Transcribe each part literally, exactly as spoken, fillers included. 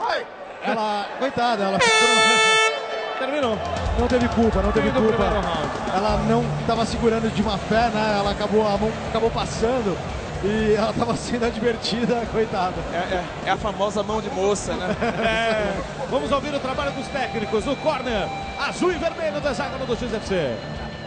Ela, coitada, ela terminou. Não teve culpa, não teve culpa. Ela não estava segurando de má fé, né? Ela acabou, a mão acabou passando e ela estava sendo advertida, coitada. É, é, é a famosa mão de moça, né? É. Vamos ouvir o trabalho dos técnicos. O corner azul e vermelho do hexágono do X F C.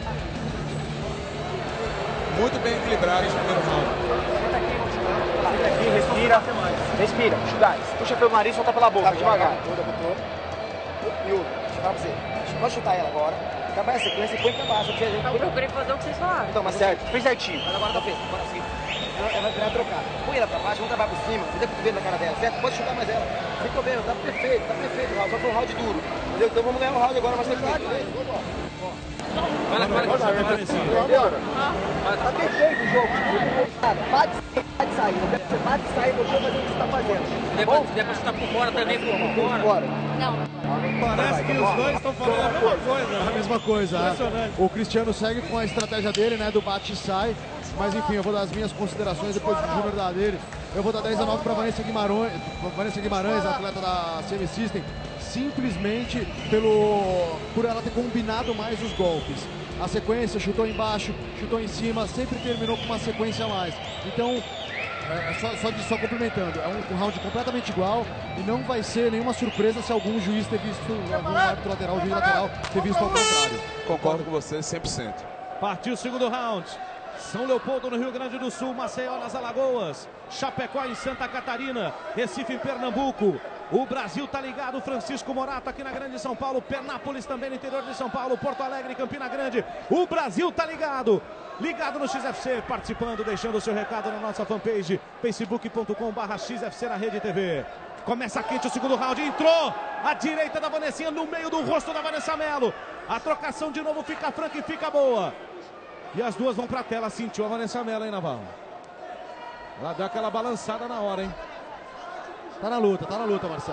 Muito bem equilibrado esse primeiro round. Senta aqui, respira. Respira, puxa o gás. Puxa pelo nariz, solta pela boca, devagar. E outro, deixa eu falar pra você. Pode chutar ela agora. Acabar a sequência e põe pra baixo. Eu procurei fazer o que vocês falaram. Então, mas certo. Fez certinho. Mas agora tá feito. Agora sim. Ela, ela vai virar trocar. Põe ela pra baixo, vamos trabalhar por cima. Cuida com o cotovelo na cara dela, certo? Pode chutar mais ela. Sem problema, tá perfeito, tá perfeito o round. Só foi um round duro. Entendeu? Então vamos ganhar o round agora, mas tá claro. Vai lá, vai lá, vai lá. Tá perfeito o jogo. Bate e sai. Você bate e sai, você fazer o que você tá fazendo. Depois, depois você tá por fora também, por fora. Fora. Não. Parece que os dois estão falando a mesma coisa. A mesma coisa. Impressionante. O Cristiano segue com a estratégia dele, né? Do bate e sai. Mas enfim, eu vou dar as minhas considerações depois do Júnior da dele. Eu vou dar dez a nove para Vanessa Guimarães, Vanessa Guimarães, atleta da C M System, simplesmente pelo por ela ter combinado mais os golpes. A sequência, chutou embaixo, chutou em cima, sempre terminou com uma sequência a mais. Então, é, só, só, só complementando, é um, um round completamente igual e não vai ser nenhuma surpresa se algum juiz ter visto, algum árbitro lateral, juiz lateral, ter visto ao contrário. Concordo com você cem por cento. Partiu o segundo round. São Leopoldo no Rio Grande do Sul, Maceió nas Alagoas, Chapecó em Santa Catarina, Recife em Pernambuco. O Brasil tá ligado, Francisco Morato aqui na Grande São Paulo, Penápolis também no interior de São Paulo, Porto Alegre, Campina Grande. O Brasil tá ligado, ligado no X F C, participando, deixando o seu recado na nossa fanpage, facebook ponto com barra X F C na Rede T V. Começa quente o segundo round, entrou a direita da Vanessinha no meio do rosto da Vanessa Mello. A trocação de novo fica franca e fica boa. E as duas vão pra tela, sentiu a Vanessa Mello, hein, Navarro? Ela deu aquela balançada na hora, hein? Tá na luta, tá na luta, Marcelo.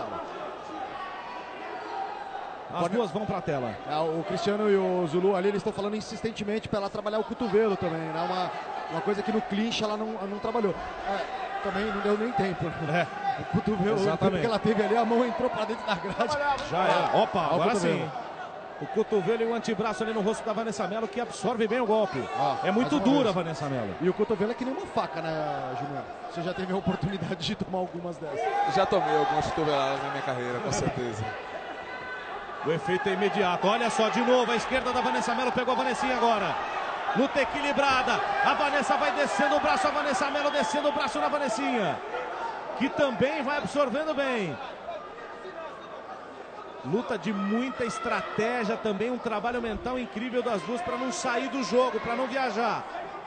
As Pode... duas vão pra tela. É, o Cristiano e o Zulu ali, eles estão falando insistentemente para ela trabalhar o cotovelo também, né? Uma, uma coisa que no clinch ela não, não trabalhou. É, também não deu nem tempo. É. O cotovelo, o tempo que ela teve ali, a mão entrou pra dentro da grade. Já era. Opa, Olha agora o sim. O cotovelo e o antebraço ali no rosto da Vanessa Mello, que absorve bem o golpe. Ah, é muito dura a Vanessa Mello. E o cotovelo é que nem uma faca, né, Júnior? Você já teve a oportunidade de tomar algumas dessas? Já tomei algumas cotoveladas na minha carreira, com certeza. O efeito é imediato. Olha só, de novo, a esquerda da Vanessa Mello pegou a Vanessinha agora. Luta equilibrada. A Vanessa vai descendo o braço, a Vanessa Mello descendo o braço na Vanessinha, que também vai absorvendo bem. Luta de muita estratégia também, um trabalho mental incrível das duas para não sair do jogo, para não viajar.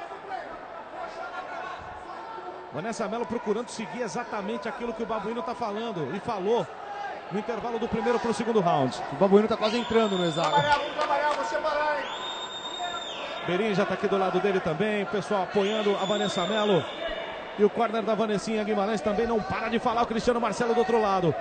Vanessa Mello procurando seguir exatamente aquilo que o Babuíno está falando e falou no intervalo do primeiro para o segundo round. O Babuíno está quase entrando no hexágono. Vamos trabalhar, vamos trabalhar, vou separar, hein? Beirinho já está aqui do lado dele também, o pessoal apoiando a Vanessa Mello. E o corner da Vanessinha Guimarães também não para de falar, o Cristiano Marcelo do outro lado.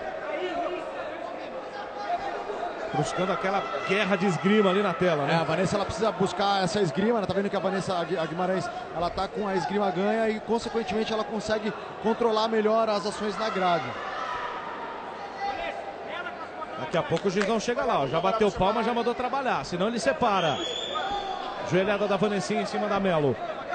Buscando aquela guerra de esgrima ali na tela, né? É, a Vanessa ela precisa buscar essa esgrima, ela tá vendo que a Vanessa a Guimarães, ela tá com a esgrima ganha e consequentemente ela consegue controlar melhor as ações na grade. Daqui a pouco o Gizão chega lá, ó, já bateu palma, já mandou trabalhar, senão ele separa. Joelhada da Vanessinha em cima da Mello.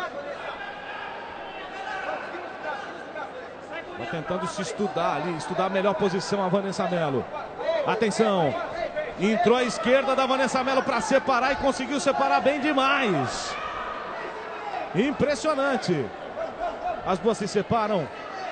Tá tentando se estudar ali, estudar a melhor posição a Vanessa Mello. Atenção! Entrou a esquerda da Vanessa Mello para separar e conseguiu separar bem demais. Impressionante. As duas se separam.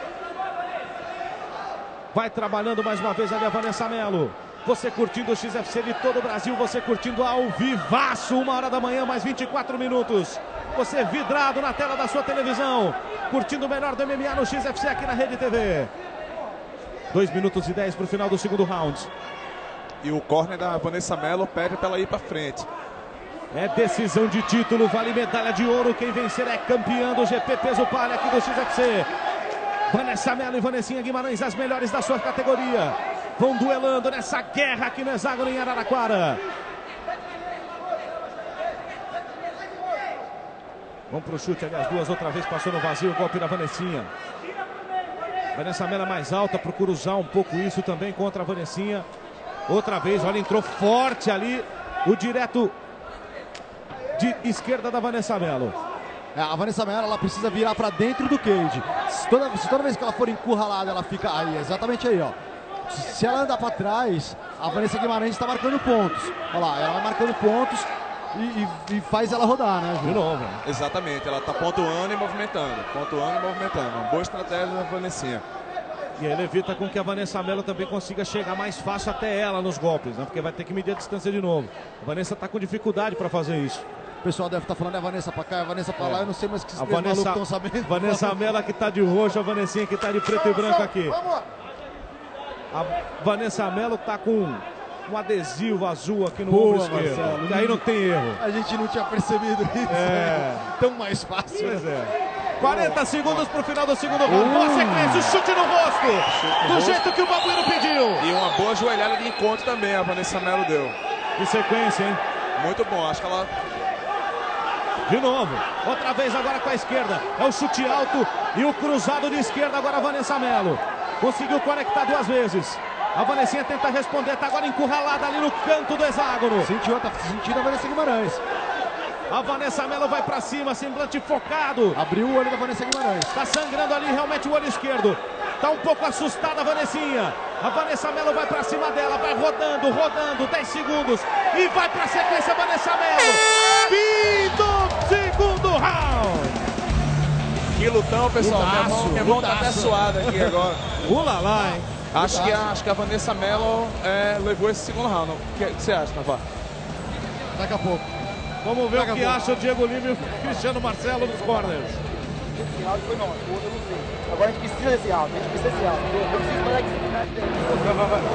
Vai trabalhando mais uma vez ali a Vanessa Mello. Você curtindo o X F C de todo o Brasil, você curtindo ao vivaço, uma hora da manhã, mais vinte e quatro minutos. Você vidrado na tela da sua televisão, curtindo o melhor do M M A no X F C aqui na Rede T V. dois minutos e dez para o final do segundo round. E o corner da Vanessa Mello pede para ela ir para frente. É decisão de título, vale medalha de ouro. Quem vencer é campeão do G P Peso Palha aqui do X F C. Vanessa Mello e Vanessinha Guimarães, as melhores da sua categoria, vão duelando nessa guerra aqui no hexágono em Araraquara. Vamos pro chute ali, as duas outra vez, passou no vazio o golpe da Vanessinha. Vanessa Mello é mais alta, procura usar um pouco isso também contra a Vanessinha. Outra vez, olha, entrou forte ali o direto de esquerda da Vanessa Mello. É, a Vanessa Mello, ela precisa virar pra dentro do cage. Se toda, se toda vez que ela for encurralada, ela fica aí, exatamente aí, ó. Se, se ela andar pra trás, a Vanessa Guimarães está marcando pontos. Olha lá, ela vai marcando pontos e, e, e faz ela rodar, né, Ju? De novo. Exatamente, ela tá pontuando e movimentando. Pontuando e movimentando. Uma boa estratégia da Vanessinha. E ele evita com que a Vanessa Mello também consiga chegar mais fácil até ela nos golpes, né? Porque vai ter que medir a distância de novo. A Vanessa tá com dificuldade para fazer isso. O pessoal deve estar falando, é a Vanessa pra cá, é a Vanessa pra É. lá, eu não sei mais o que A esses malucos Vanessa, estão sabendo. Vanessa Mello que tá de roxo, a Vanessinha que tá de preto e branco aqui. A Vanessa Mello tá com um adesivo azul aqui no Boa, ombro esquerdo. Marcelo. Que aí não tem erro. A gente não tinha percebido isso. É. Tão mais fácil. Pois é. quarenta segundos pro final do segundo round. Boa sequência, o chute no rosto. Do jeito que o Babuino pediu. E uma boa joelhada de encontro também a Vanessa Mello deu. Que sequência, hein? Muito bom, acho que ela... De novo, outra vez agora com a esquerda. É o chute alto e o cruzado de esquerda agora a Vanessa Mello. Conseguiu conectar duas vezes. A Vanessinha tenta responder, tá agora encurralada ali no canto do hexágono. Sentiu, tá sentindo a Vanessa Guimarães. A Vanessa Mello vai pra cima, semblante focado. Abriu o olho da Vanessa Guimarães. Tá sangrando ali realmente o olho esquerdo. Tá um pouco assustada a Vanessinha. A Vanessa Mello vai pra cima dela, vai rodando, rodando, dez segundos. E vai pra sequência a Vanessa Mello. Fim do segundo round. Que lutão, pessoal. Minha Lutaço, mão, minha mão tá lutaço. até suada aqui agora. Pula lá, hein? Acho que, a, acho que a Vanessa Mello é, levou esse segundo round. O que, que você acha, Navarro? Daqui a pouco. Vamos ver Daqui o a que pouco. acha o Diego Lima e o Cristiano Marcelo nos corners. Esse round foi nosso, o outro eu não sei. Agora a gente precisa desse round, a gente precisa desse round. Eu eu preciso mandar aqui. Vai, vai, vai.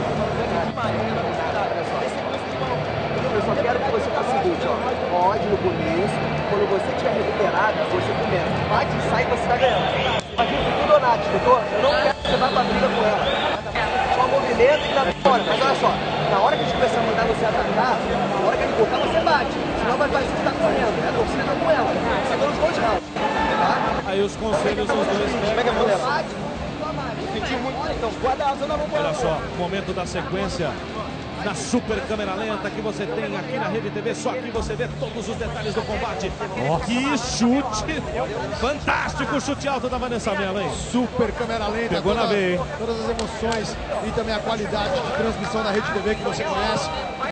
Eu só quero que você faça o seguinte, ó. Pode no começo, quando você estiver recuperado, você começa. Bate e sai e você tá ganhando. Imagina que tudo ou nada, escutou? Eu não quero que você vá pra briga com ela. Só movimento e tá fora. Mas olha só, na hora que a gente começar a mandar você atacar, na hora que ele cortar, você bate. Senão vai parecer que tá correndo, né? Não, você tá com ela. Segura os dois rounds. Tá? Aí os conselhos dos dois Como é que é a mulher? Bate. Sentiu muito. Então, guarda a asa na mão. Olha só, momento da sequência na super câmera lenta que você tem aqui na Rede T V. Só aqui você vê todos os detalhes do combate. Que chute fantástico, o chute alto da Vanessa Mello, hein? Super câmera lenta. Pegou na toda- veia, hein? Todas as emoções e também a qualidade de transmissão da Rede T V que você conhece.